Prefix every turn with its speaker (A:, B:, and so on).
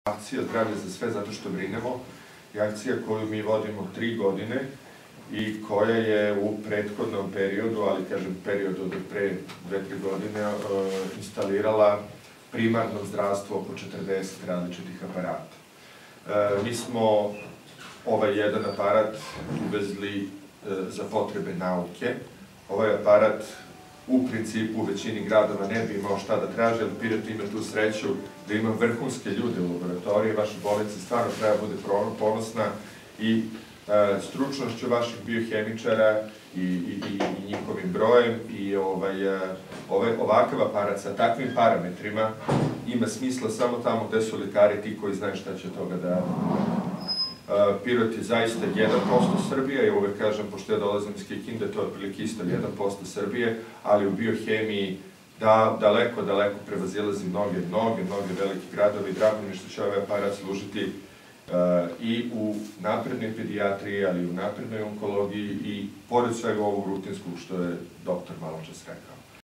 A: Akcija Zdravlje za sve zato što brinemo je akcija koju mi vodimo 3 godine i koja je u prethodnom periodu, ali kažem periodu od pre 2-3 godine, instalirala primarno zdravstvo oko 40 različitih aparata. Mi smo ovaj jedan aparat uvezli za potrebe nauke. Ovaj aparat u principu u većini gradova ne bi imao šta da traže, ali Pirot ima tu sreću da ima vrhunske ljude u laboratoriji. Vaša bolnica stvarno treba bude ponosna i stručnošću vaših biohemičara i njihovim brojem i ovakav aparat sa takvim parametrima ima smisla samo tamo gde su lekari ti koji znaju šta će od toga da Pirot je zaista 1% Srbije, ja uvek kažem, pošto ja dolazim iz Kikinde, to je otprilike isto 1% Srbije, ali u biohemiji daleko prevazilazi mnoge velike gradove i drago mi što će ovaj aparat služiti i u naprednoj pedijatriji, ali i u naprednoj onkologiji i pored svega ovog rutinskog što je doktor malo čas rekao.